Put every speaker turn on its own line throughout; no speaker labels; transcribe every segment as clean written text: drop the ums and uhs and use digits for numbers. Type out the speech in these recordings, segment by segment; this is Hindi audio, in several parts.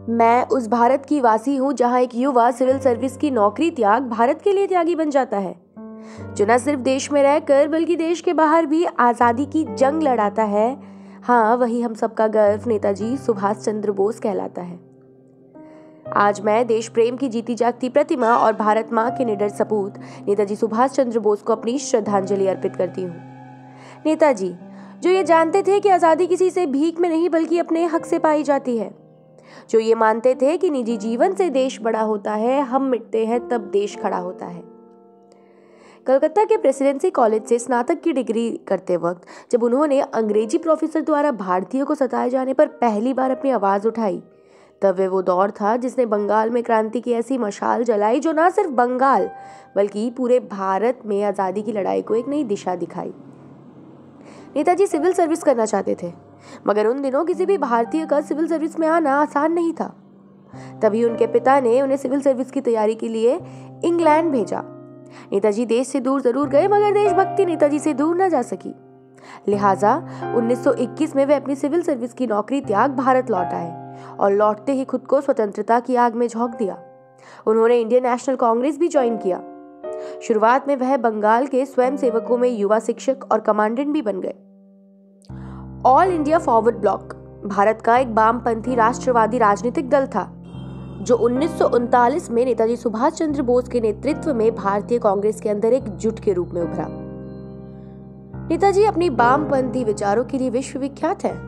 मैं उस भारत की वासी हूँ जहाँ एक युवा सिविल सर्विस की नौकरी त्याग भारत के लिए त्यागी बन जाता है, जो न सिर्फ देश में रहकर बल्कि देश के बाहर भी आजादी की जंग लड़ाता है। हाँ, वही हम सबका गर्व नेताजी सुभाष चंद्र बोस कहलाता है। आज मैं देश प्रेम की जीती जागती प्रतिमा और भारत माँ के निडर सपूत नेताजी सुभाष चंद्र बोस को अपनी श्रद्धांजलि अर्पित करती हूँ। नेताजी, जो ये जानते थे कि आजादी किसी से भीख में नहीं बल्कि अपने हक से पाई जाती है, जो ये मानते थे कि निजी जीवन से देश बड़ा होता है, हम मिटते हैं तब देश खड़ा होता है। कलकत्ता के प्रेसिडेंसी कॉलेज से स्नातक की डिग्री करते वक्त जब उन्होंने अंग्रेजी प्रोफेसर द्वारा भारतीयों को सताए जाने पर पहली बार अपनी आवाज उठाई, तब वो दौर था जिसने बंगाल में क्रांति की ऐसी मशाल जलाई जो न सिर्फ बंगाल बल्कि पूरे भारत में आजादी की लड़ाई को एक नई दिशा दिखाई। नेताजी सिविल सर्विस करना चाहते थे, मगर उन दिनों किसी भी भारतीय का सिविल सर्विस में आना आसान नहीं था। तभी उनके पिता ने उन्हें सिविल सर्विस की तैयारी के लिए इंग्लैंड भेजा। नेताजी देश से दूर जरूर गए, मगर देशभक्ति नेताजी से दूर न जा सकी। लिहाजा 1921 में वे अपनी सिविल सर्विस की नौकरी त्याग भारत लौट आए और लौटते ही खुद को स्वतंत्रता की आग में झोंक दिया। उन्होंने इंडियन नेशनल कांग्रेस भी ज्वाइन किया। शुरुआत में वह बंगाल के स्वयं सेवकों में युवा शिक्षक और कमांडेंट भी बन गए। ऑल इंडिया फॉरवर्ड ब्लॉक भारत का एक वामपंथी राष्ट्रवादी राजनीतिक दल था, जो 1939 में नेताजी सुभाष चंद्र बोस के नेतृत्व में भारतीय कांग्रेस के अंदर एक जुट के रूप में उभरा। नेताजी अपनी वामपंथी विचारों के लिए विश्वविख्यात है।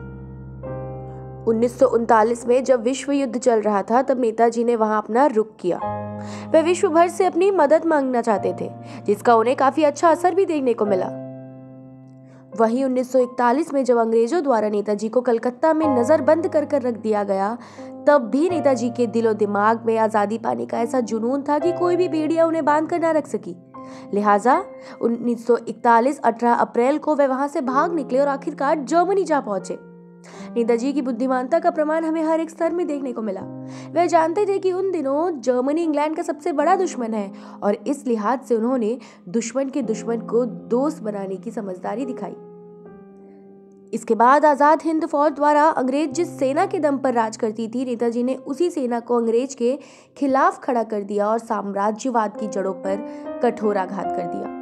1939 में जब विश्व युद्ध चल रहा था, तब नेताजी ने वहां अपना रुख किया। वे विश्व भर से अपनी मदद मांगना चाहते थे, जिसका उन्हें काफी अच्छा असर भी देखने को मिला। वहीं 1941 में जब अंग्रेजों द्वारा नेताजी को कलकत्ता में नजरबंद कर रख दिया गया, तब भी नेताजी के दिलो दिमाग में आजादी पाने का ऐसा जुनून था कि कोई भी भेड़िया उन्हें बांध कर न रख सकी। लिहाजा 1941 18 अप्रैल को वे वहां से भाग निकले और आखिरकार जर्मनी जा पहुंचे। नेताजी की बुद्धिमानता का प्रमाण हमें हर एक स्तर में देखने को मिला। वे जानते थे कि उन दिनों जर्मनी इंग्लैंड का सबसे बड़ा दुश्मन है और इस लिहाज से उन्होंने दुश्मन के दुश्मन को दोस्त बनाने की समझदारी दिखाई। इसके बाद आजाद हिंद फौज द्वारा अंग्रेज जिस सेना के दम पर राज करती थी, नेताजी ने उसी सेना को अंग्रेज के खिलाफ खड़ा कर दिया और साम्राज्यवाद की जड़ों पर कठोर आघात कर दिया।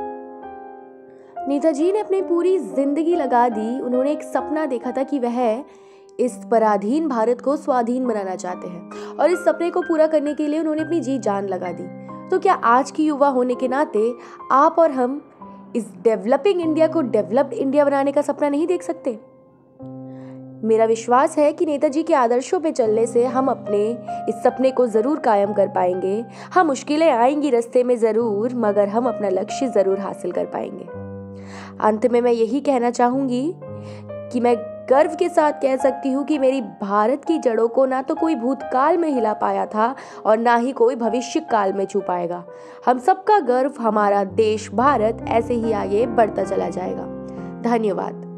नेताजी ने अपनी पूरी जिंदगी लगा दी। उन्होंने एक सपना देखा था कि वह इस पराधीन भारत को स्वाधीन बनाना चाहते हैं और इस सपने को पूरा करने के लिए उन्होंने अपनी जी जान लगा दी। तो क्या आज की युवा होने के नाते आप और हम इस डेवलपिंग इंडिया को डेवलप्ड इंडिया बनाने का सपना नहीं देख सकते? मेरा विश्वास है कि नेताजी के आदर्शों पे चलने से हम अपने इस सपने को जरूर कायम कर पाएंगे। हाँ, मुश्किलें आएंगी रास्ते में जरूर, मगर हम अपना लक्ष्य जरूर हासिल कर पाएंगे। अंत में मैं यही कहना चाहूंगी कि मैं गर्व के साथ कह सकती हूँ कि मेरी भारत की जड़ों को ना तो कोई भूतकाल में हिला पाया था और ना ही कोई भविष्य काल में छू पाएगा। हम सबका गर्व, हमारा देश भारत ऐसे ही आगे बढ़ता चला जाएगा। धन्यवाद।